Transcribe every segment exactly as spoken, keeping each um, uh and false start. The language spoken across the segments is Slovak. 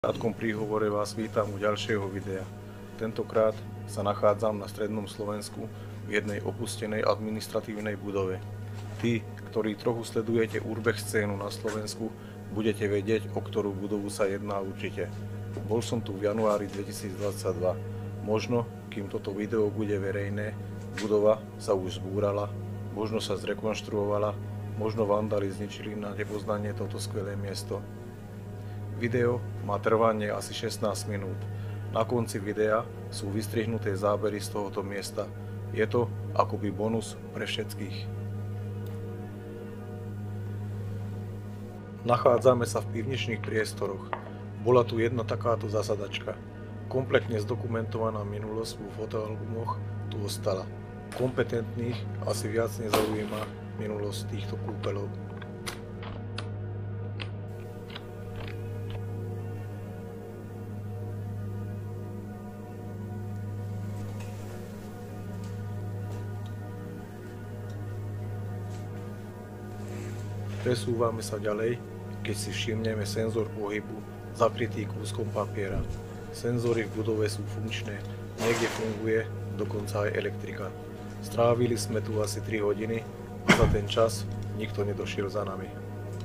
V krátkom príhovore vás vítam u ďalšieho videa. Tentokrát sa nachádzam na strednom Slovensku v jednej opustenej administratívnej budove. Tí, ktorí trochu sledujete urbex scénu na Slovensku, budete vedieť, o ktorú budovu sa jedná určite. Bol som tu v januári dvetisícdvadsaťdva. Možno, kým toto video bude verejné, budova sa už zbúrala, možno sa zrekonštruovala, možno vandali zničili na nepoznanie toto skvelé miesto. Video má trvanie asi šestnásť minút. Na konci videa sú vystrihnuté zábery z tohoto miesta. Je to akoby bonus pre všetkých. Nachádzame sa v pivničných priestoroch. Bola tu jedna takáto zasadačka. Kompletne zdokumentovaná minulosť vo fotoalbumoch tu ostala. Kompetentných asi viac nezaujíma minulosť týchto kúpeľov. Presúvame sa ďalej, keď si všimneme senzor pohybu zakrytý kúskom papiera. Senzory v budove sú funkčné, niekde funguje dokonca aj elektrika. Strávili sme tu asi tri hodiny a za ten čas nikto nedošiel za nami.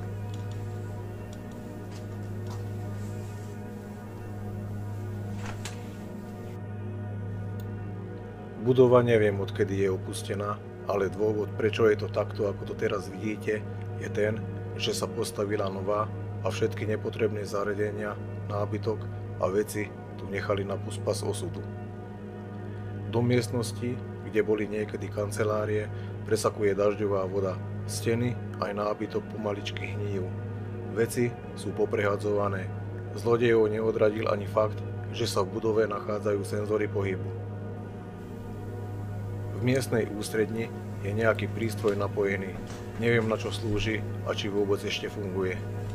Budova neviem odkedy je opustená, ale dôvod, prečo je to takto, ako to teraz vidíte, je ten, že sa postavila nová a všetky nepotrebné zariadenia, nábytok a veci tu nechali na pospas osudu. Do miestnosti, kde boli niekedy kancelárie, presakuje dažďová voda. Steny aj nábytok pomaličky hníjú. Veci sú poprehadzované. Zlodejov neodradil ani fakt, že sa v budove nachádzajú senzory pohybu. V miestnej ústredni je nejaký prístroj napojený. Neviem, na čo slúži a či vôbec ešte funguje.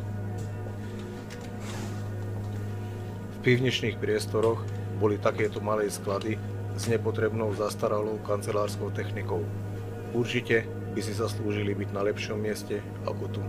V pivničných priestoroch boli takéto malé sklady s nepotrebnou zastaralou kancelárskou technikou. Určite by si zaslúžili byť na lepšom mieste ako tu.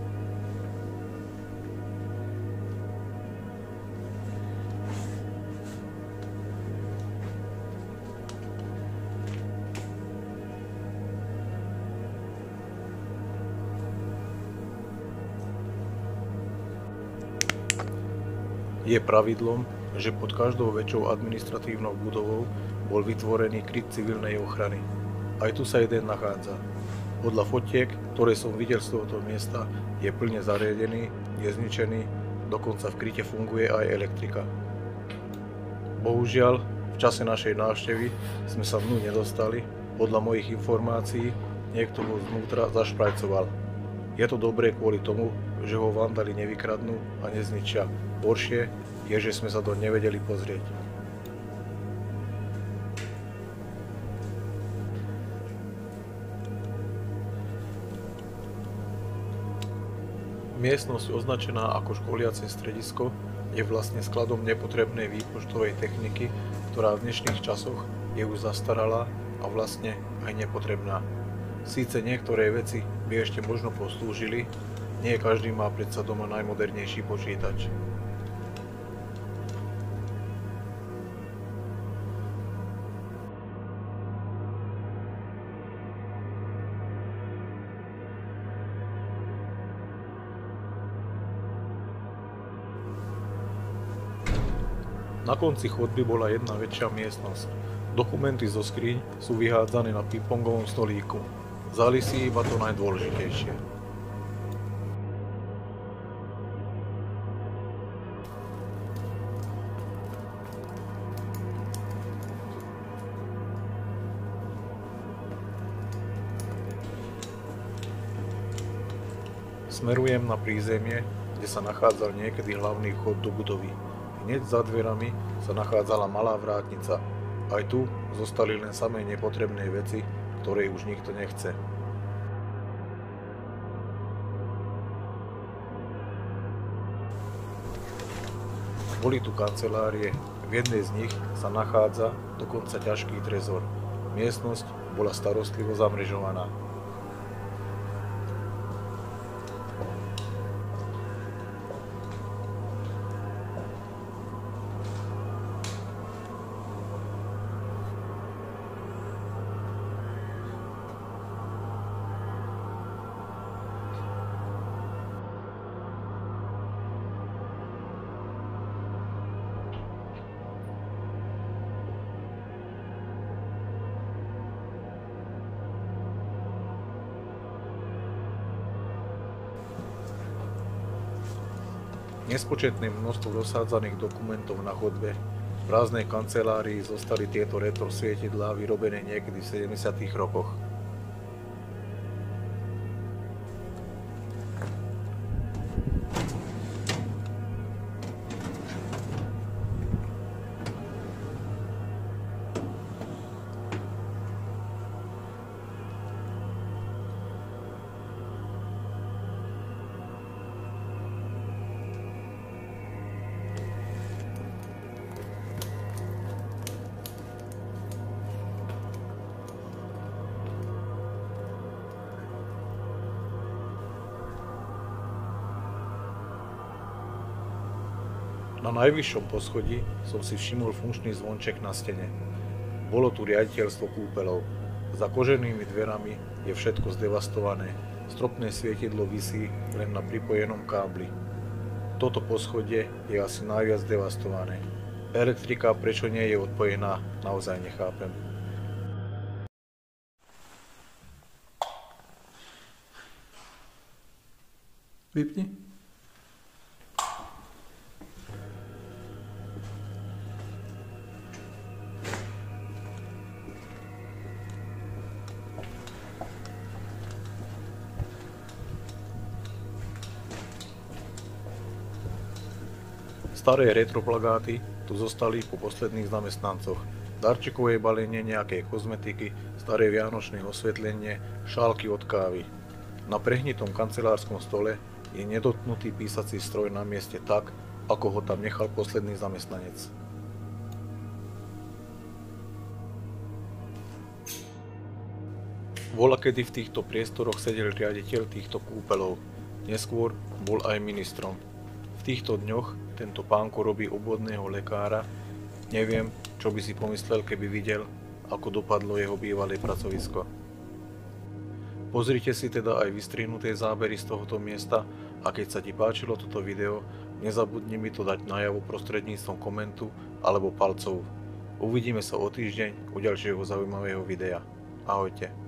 Je pravidlom, že pod každou väčšou administratívnou budovou bol vytvorený kryt civilnej ochrany. Aj tu sa jeden nachádza. Podľa fotiek, ktoré som videl z tohoto miesta, je plne zariadený, je zničený, dokonca v kryte funguje aj elektrika. Bohužiaľ, v čase našej návštevy sme sa dnu nedostali. Podľa mojich informácií niekto ho znútra zašprajcoval. Je to dobré kvôli tomu, že ho vandali nevykradnú a nezničia. Horšie je, že sme sa to nevedeli pozrieť. Miestnosť označená ako školiace stredisko je vlastne skladom nepotrebnej výpočtovej techniky, ktorá v dnešných časoch je už zastaralá a vlastne aj nepotrebná. Síce niektoré veci by ešte možno poslúžili, nie každý má predsa doma najmodernejší počítač. Na konci chodby bola jedna väčšia miestnosť. Dokumenty zo skriň sú vyhádzané na pingpongovom stolíku. Vzali si iba to najdôležitejšie. Smerujem na prízemie, kde sa nachádzal niekedy hlavný vchod do budovy. Hneď za dverami sa nachádzala malá vrátnica. Aj tu zostali len samé nepotrebné veci, ktoré už nikto nechce. Boli tu kancelárie, v jednej z nich sa nachádza dokonca ťažký trezor. Miestnosť bola starostlivo zamrežovaná. Nespočetné množstvo rozhádzaných dokumentov na chodbe. V prázdnej kancelárii zostali tieto retro svietidlá vyrobené niekedy v sedemdesiatych rokoch. Na najvyššom poschodí som si všimol funkčný zvonček na stene. Bolo tu riaditeľstvo kúpeľov. Za koženými dverami je všetko zdevastované. Stropné svietidlo visí len na pripojenom kábli. Toto poschodie je asi najviac devastované. Elektrika, prečo nie je odpojená, naozaj nechápem. Vypni. Staré retroplagáty tu zostali po posledných zamestnancoch. Darčekové balenie nejakej kozmetiky, staré vianočné osvetlenie, šálky od kávy. Na prehnitom kancelárskom stole je nedotknutý písací stroj na mieste tak, ako ho tam nechal posledný zamestnanec. Volakedy v týchto priestoroch sedel riaditeľ týchto kúpeľov. Neskôr bol aj ministrom. V týchto dňoch tento pánko robí obvodného lekára. Neviem, čo by si pomyslel, keby videl, ako dopadlo jeho bývalé pracovisko. Pozrite si teda aj vystrihnuté zábery z tohoto miesta a keď sa ti páčilo toto video, nezabudni mi to dať najavo prostredníctvom komentu alebo palcov. Uvidíme sa o týždeň u ďalšieho zaujímavého videa. Ahojte.